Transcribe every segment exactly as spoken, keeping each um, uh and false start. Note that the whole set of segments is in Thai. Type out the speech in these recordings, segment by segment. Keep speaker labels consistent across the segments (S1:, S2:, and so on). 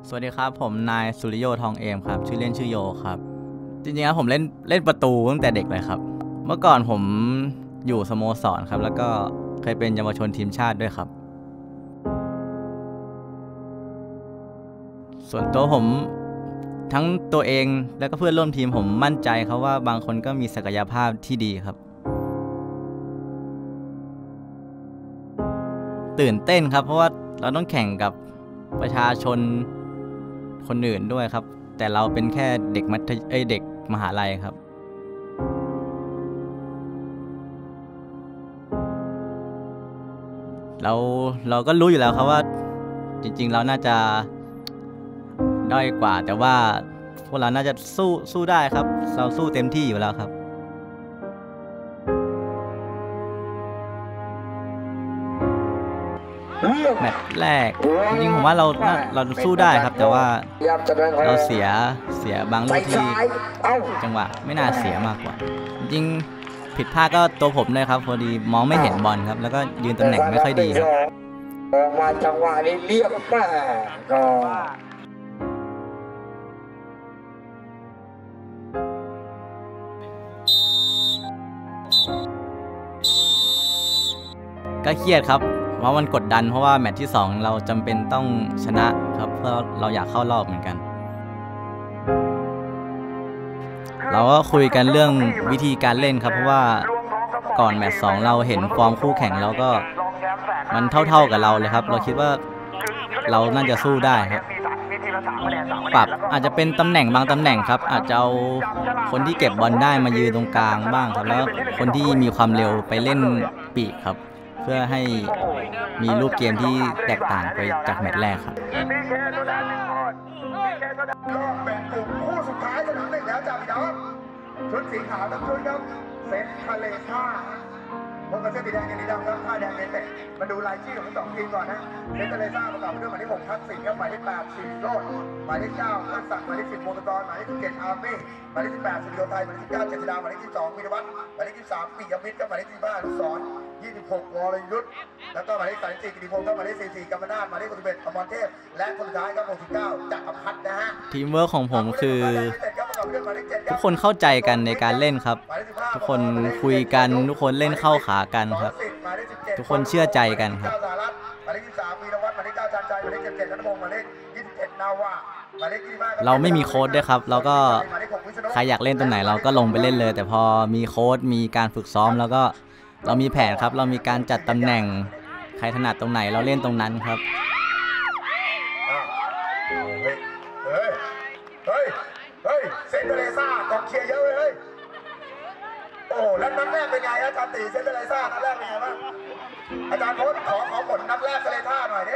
S1: สวัสดีครับผมนายสุริโยทองเอมครับชื่อเล่นชื่อโยครับจริงๆแล้วผมเล่นเล่นประตูตั้งแต่เด็กเลยครับเมื่อก่อนผมอยู่สโมสรครับแล้วก็เคยเป็นเยาวชนทีมชาติด้วยครับส่วนตัวผมทั้งตัวเองแล้วก็เพื่อนร่วมทีมผมมั่นใจครับว่าบางคนก็มีศักยภาพที่ดีครับตื่นเต้นครับเพราะว่าเราต้องแข่งกับประชาชนคนอื่นด้วยครับแต่เราเป็นแค่เด็กมัธยมเด็กมหาลัยครับเราเราก็รู้อยู่แล้วครับว่าจริงๆเราน่าจะด้อยกว่าแต่ว่าพวกเราน่าจะสู้สู้ได้ครับเราสู้เต็มที่อยู่แล้วครับแมตช์แรกจริงๆผมว่าเราเราสู้ได้ครับแต่ว่าเราเสียเสียบางลูกที่จังหวะไม่น่าเสียมากกว่าจริงผิดพลาดก็ตัวผมเลยครับพอดีมองไม่เห็นบอลครับแล้วก็ยืนตำแหน่งไม่ค่อยดีครับ
S2: ออกมาจังหวะนี้เรียบแม่ก็
S1: ก็เครียดครับเพราะมันกดดันเพราะว่าแมตช์ที่สองเราจำเป็นต้องชนะครับเพราะเราอยากเข้ารอบเหมือนกันเราก็คุยกันเรื่องวิธีการเล่นครับเพราะว่าก่อนแมตช์สองเราเห็นฟอร์มคู่แข่งเราก็มันเท่าๆกับเราเลยครับเราคิดว่าเราน่าจะสู้ได้ครับปรับอาจจะเป็นตำแหน่งบางตำแหน่งครับอาจจะเอาคนที่เก็บบอลได้มายืนตรงกลางบ้างครับแล้วคนที่มีความเร็วไปเล่นปีกครับเพื่อให้มีรูปเกมที่แตกต่างไปจากแมตช์แรกครับ
S2: รอบแบ่งกลุ่มคู่สุดท้ายสนามหนึ่งแล้วจ้าพี่น้องชุดสีขาวทั้งชุดครับเซตทะเลท่าพวกกระเสื้อสีแดงกันดีดำครับท่าแดงเนเต็มาดูรายชื่อของสองทีมก่อนนะเซตทะเลท่าประกอบไปด้วยหมายเลขหกทักษิณครับหมายเลขแปดสีโรดหมายเลขเก้าอันศักดิ์หมายเลขสิบโมงกรหมายเลขสิบเจ็ดอาร์มี่หมายเลขสิบแปดสุริโยไทยหมายเลขสิบเก้าเจษฎาหมายเลขสิบสองวิรวัฒน์หมายเลขสิบสามปิยมิตรครับหมายเลขสิบห้าอนุสรณ์ยี่สิบหกวรยุทธแล้วก็หมายเลขสามสิบสี่กิติพงศ์ครับหมายเลขสี่สิบสี่กำมนาถหมายเลขสิบเอ็ดอมรเทพและคนสุดท้ายครับหกสิบเก้าจักรพัฒน์นะฮะ
S1: ทีมเวิร์คของผมคือทุกคนเข้าใจกันในการเล่นครับทุกคนคุยกันทุกคนเล่นเข้าขากันครับทุกคนเชื่อใจกันครับเราไม่มีโค้ชด้วยครับเราก็ใครอยากเล่นตรงไหนเราก็ลงไปเล่นเลยแต่พอมีโค้ชมีการฝึกซ้อมแล้วก็เรามีแผนครับเรามีการจัดตำแหน่งใครถนัดตรงไหนเราเล่นตรงนั้นครับ
S2: เฮ้ยเฮ้ยเฮ้ยเซนเตเลซ่ากองเชียร์เยอะเลยโอ้แล้วนัดแรกเป็นไงอาจารย์ตีเซนเตเลซ่านัดแรกเป็นไงบ้างอาจารย์โพสขอขอผลนัดแรกเซเลซ่าหน่อยดิ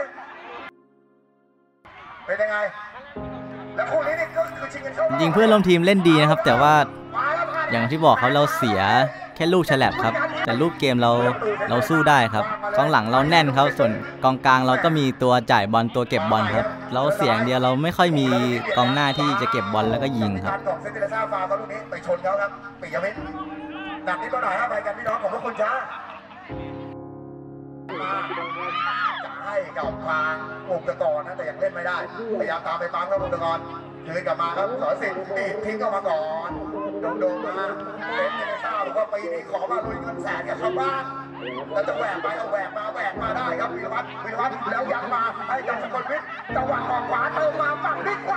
S2: เป็นยังไงแล้วคู่นี้นี่ก็คือชิงกันเข้า
S1: จริงเพื่อนร่วมทีมเล่นดีนะครับแต่ว่าอย่างที่บอกเขาเราเสียแค่ลูกฉลับครับแต่ลูกเกมเราเราสู้ได้ครับกองหลังเราแน่นครับส่วนกองกลางเราก็มีตัวจ่ายบอลตัวเก็บบอลครับเราเสียงเดียวเราไม่ค่อยมีกองหน้าที่จะเก็บบอลแล้วก็ยิงครับ
S2: เซนเตเลซ่าฟาวล์ลูกนี้ไปชนเขาครับปิยมิตรหนักนิดหน่อยครับไปกันพี่น้องของพวกคุณช้าจะให้กับทางวงตะกรนะแต่ยังเล่นไม่ได้พยายามตามไปปั๊มครับวงตะกรคืนกลับมาครับสอนสิทธิ์ตีทิ้งเข้ามาก่อนโดนมาเซนเตเลซ่าบอกว่าปีนี้ขอมาลุยเงินแสนกับชาวบ้านแล้วจะแหวกไปเอาแหวกมาแหวกมาได้ครับวิรวัฒน์วิรวัฒน์แล้วยังมาให้กับสกลวิทย์จังหวะออกขวาเติมมาฝั่งนี้ขวา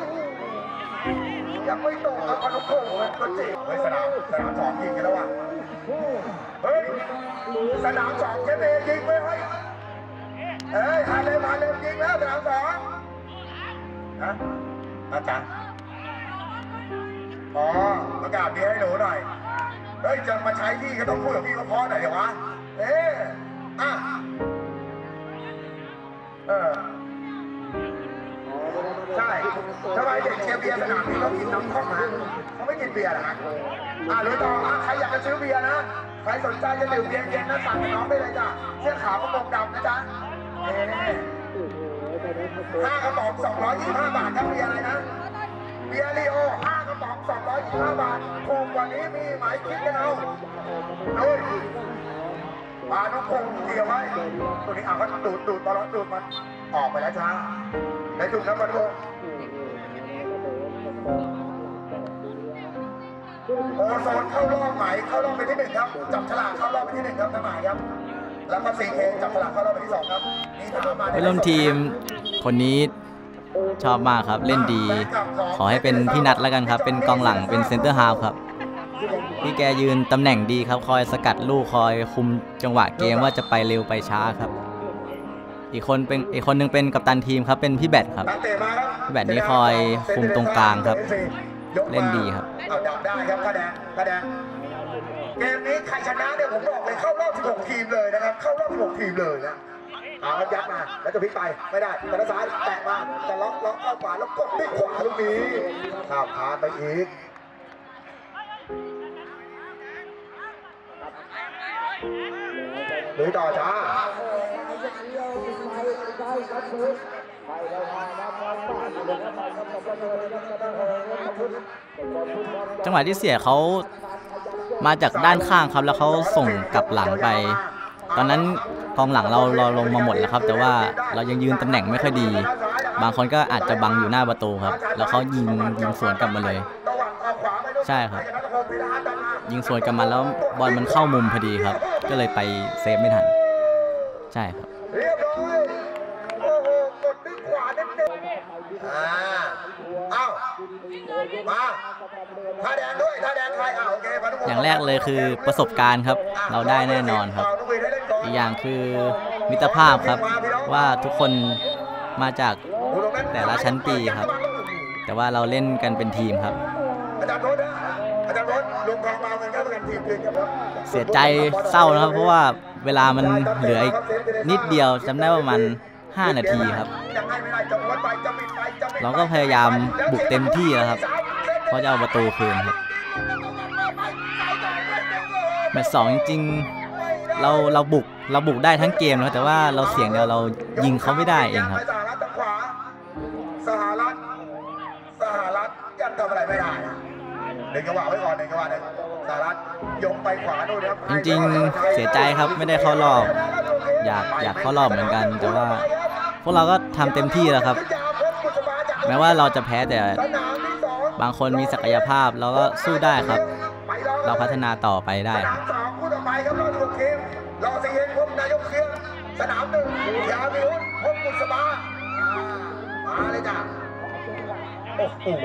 S2: ยังไม่ตรงครับอนุพงศ์ก็เจ๋งเฮ้ยสนามสนามสองยิงกันแล้วว่ะเฮ้ยสนามสองเจเนยิงไปเฮ้ยเฮ้ยฮาเลมฮาเลมยิงแล้วสนามสองนะอาจารย์อ๋อประกาศเบียร์ให้หนูหน่อยเฮ้ยจะมาใช้พี่ก็ต้องพูดกับพี่เขาพอหน่อยเดี๋ยววะเอ๊ะอ่ะเออใช่ทำไมเด็กเชียร์เบียร์สนามนี้เขากินน้ำท่อมมาเขาไม่กินเบียร์หรอฮะอ่ะหรือต่ออ่ะใครอยากจะซื้อเบียร์นะใครสนใจจะดื่มเบียร์เย็นนะสั่งกับน้องได้เลยจ้ะเสื้อขาวกระโปรงดำนะจ๊ะเอ๊ะห้ากระป๋องสองร้อยยี่สิบห้าบาทครับเบียร์อะไรนะเบียร์ลีโอห้ากระป๋องสองร้อยยี่สิบห้าบาทถูกกว่านี้มีหมายคิดกันเอาดูปลาน้องพงเกี่ยวไว้ตัวนี้อ่ะก็ดูดดูดตลอดดูดมันออกไปแล้วจ้าในจุดนั้นมันลงโอโซนเข้ารอบไหมเข้ารอบไปที่หนึ่งครับจับฉลากเข้ารอบไปที่หนึ่งครับน้ำหมายครับแล้วก็ซีเคจับฉลากเข้ารอบไปที่สองครับนี่ถามมา
S1: ไปร่วมทีมคนนี้ชอบมากครับเล่นดีขอให้เป็นพี่นัทแล้วกันครับเป็นกองหลังเป็นเซนเตอร์ฮาล์ฟครับพี่แกยืนตำแหน่งดีครับคอยสกัดลูกคอยคุมจังหวะเกมว่าจะไปเร็วไปช้าครับอีกคนเป็นอีกคนนึงเป็นกัปตันทีมครับเป็นพี่แบทครับพี่แบทนี้คอยคุมตรงกลางครับเล่นดีครับ
S2: เอาดับได้ครับคะแนนคะแนนเกมนี้ใครชนะเนี่ยผมบอกเลยเข้ารอบสิบหกทีมเลยนะครับเข้ารอบสิบหกทีมเลยนะเอาครับยัดมาแล้วจะพลิกไปไม่ได้แต่ละซ้ายแตะมาแต่ล็อกล็อกเข้าขวาแล้วกดด้วยขวาตรงนี้ข้ามผ่านไปอีกหรือต่อช้า
S1: จังหวะที่เสียเขามาจากด้านข้างครับแล้วเขาส่งกลับหลังไปตอนนั้นกองหลังเราเราลงมาหมดแล้วครับแต่ว่าเรายังยืนตำแหน่งไม่ค่อยดีบางคนก็อาจจะบังอยู่หน้าประตูครับแล้วเขายิงยิงสวนกลับมาเลยใช่ครับยิงสวนกลับมาแล้วบอลมันเข้ามุมพอดีครับก็เลยไปเซฟไม่ทันใช่ครับ
S2: เรียบร้อยโอ้โหกดด้วยขวาเน้นๆอ่าเอ้ามาท่าแดงด้วยท่าแดงใครอ่าโอเค
S1: อย่างแรกเลยคือประสบการณ์ครับเราได้แน่นอนครับอีกอย่างคือมิตรภาพครับว่าทุกคนมาจากแต่ละชั้นปีครับแต่ว่าเราเล่นกันเป็นทีมครับ
S2: อาจารย์รถอาจารย์รถลงกองมากันก็เป็นทีมเกินครับ
S1: เสียใจเศร้านะครับเพราะว่าเวลามันเหลืออีกนิดเดียวจำได้ว่ามันห้านาทีครับเราก็พยายามบุกเต็มที่แล้วครับเพราะจะเอาประตูคืนครับแมตช์สองจริงๆเราเราบุกเราบุกได้ทั้งเกมนะแต่ว่าเราเสี่ยงเดียวเรายิงเขาไม่ได้เองครับ
S2: สหรัฐสหรัฐยังทำอะไรไม่ได้หนึ่งจังหวะไว้ก่อนหนึ่งจังหวะหนึ่งสหรัฐยกไปขวาดูนะครับ
S1: จริงๆเสียใจครับไม่ได้เข้ารอบอยากอยากเข้ารอบเหมือนกันแต่ว่าพวกเราก็ทำเต็มที่แล้วครับแม้ว่าเราจะแพ้แต่บางคนมีศักยภาพเราก็สู้ได้ครับเราพัฒนาต่อไปได้ครับ
S2: สองคู่ต่อไปครับรอบหกทีมรอสี่เฮงพบนายกเคียงสนามหนึ่งยาวิวุฒิพบบุษบามาเลยจ้ะโอ้โห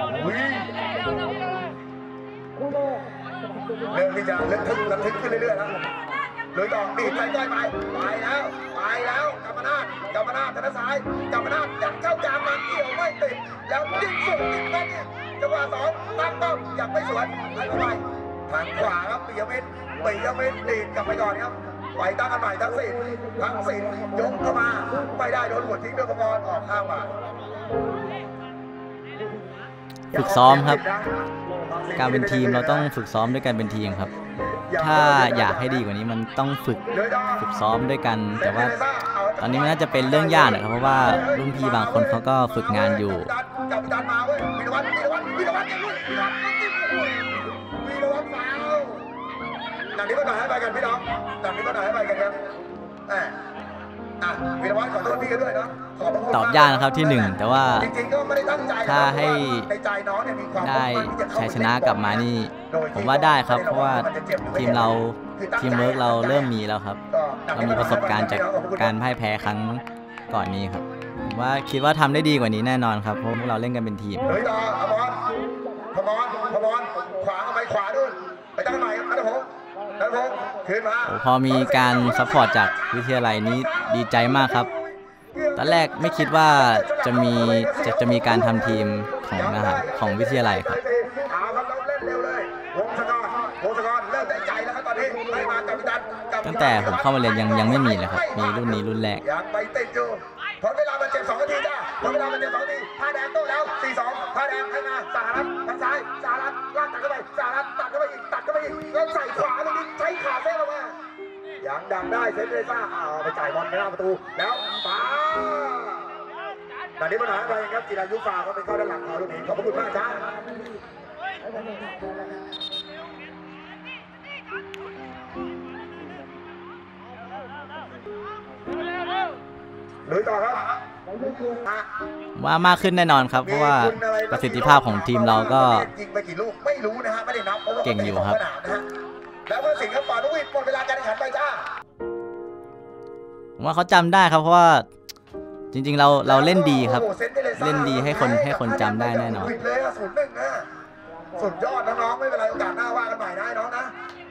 S2: เริ่มที่จะเริ่มทึกระทึกขึ้นเรื่อยๆแล้วเลยต่อบีบไปใกล้ไปไปแล้วไปแล้วกรรมนาฏกรรมนาฏทางซ้ายกรรมนาฏยัดเข้ากลางมาเกี่ยวไม่ติดแล้วยิงสุดยิงนั่นนี่จังหวะสองตั้งต้องอยากไม่สวนให้เข้าไปทางขวาครับปิยมิตรปิยมิตรดีดกลับไปก่อนครับไปตั้งกันใหม่ทั้งสี่ทั้งสี่ยกเข้ามาไม่ได้โดนหัวทิ้งด้วยกระบอกออกข้างมา
S1: ฝึกซ้อมครับการเป็นทีมเราต้องฝึกซ้อมด้วยกันเป็นทีมครับถ้าอยากให้ดีกว่านี้มันต้องฝึกฝึกซ้อมด้วยกันแต่ว่าตอนนี้มันน่าจะเป็นเรื่องยากนะครับเพราะว่ารุ่นพี่บางคนเขาก็ฝึกงานอยู่ดังนี้ก็หน่อยให้ไปกันพี่น้องดังนี้ก็หน่อยให้ไปกันครับวีรวัฒน์ขอโทษพี่กันด้วยนะตอบยากนะครับที่หนึ่งแต่ว่าถ้าให้ได้ชัยชนะกลับมานี่ผมว่าได้ครับเพราะว่าทีมเราทีมเวิร์กเราเริ่มมีแล้วครับเรามีประสบการณ์จากการพ่ายแพ้ครั้งก่อนนี้ครับผมว่าคิดว่าทำได้ดีกว่านี้แน่นอนครับเพราะพวกเราเล่นกันเป็นทีม
S2: เฮ้ยต่อพมรพมรพมรขวาเข้าไปขวาด้วยไปตั้งใหม่ครับนะผม
S1: พอมีการซัพพอร์ตจากวิทยาลัยนี้ดีใจมากครับตอนแรกไม่คิดว่าจะมีจะจะมีการทำทีมของนะฮะของวิทยาลัยครับตั้งแต่ผมเข้ามาเรียนยังยังไม่มีเลยครับมีรุ่นนี้รุ่นแรก
S2: ยังไปติดอยู่พอเวลามันเจ็บสองนาทีจ้าพอเวลามันเจ็บสองนาทีท่าแดงโต้แล้วสี่สองท่าแดงให้มาสหรัฐทางซ้ายสหรัฐลากตัดเข้าไปสหรัฐตัดเข้าไปอีกตัดเข้าไปอีกแล้วใส่ขวาตรงนี้ใช้ขาเส้นออกมายังดังได้เซนเตซ่าเอาไปจ่ายบอลไปหน้าประตูแล้วป้าตอนนี้ปัญหาอะไรครับจิรายุฟ้าเขาไปเข้าด้านหลังเขาตรงนี้ขอบคุณมากจ้าลุยต่อครับ
S1: ว่ามากขึ้นแน่นอนครับเพราะว่าประสิทธิภาพของทีมเราก็เก่งอยู่ครับ
S2: แล้วก็สิงคโปร์ด้วยหมดเวลาการแข่งขันไปจ้า
S1: ผมว่าเขาจำได้ครับเพราะว่าจริงๆเราเราเล่นดีครับเล่นดีให้คนให้คนจำได้แน่นอน
S2: เลยศูนย์หนึ่งนะสุดยอดน้องๆไม่เป็นไรโอกาสหน้าว่ากันใหม่นะน้องนะ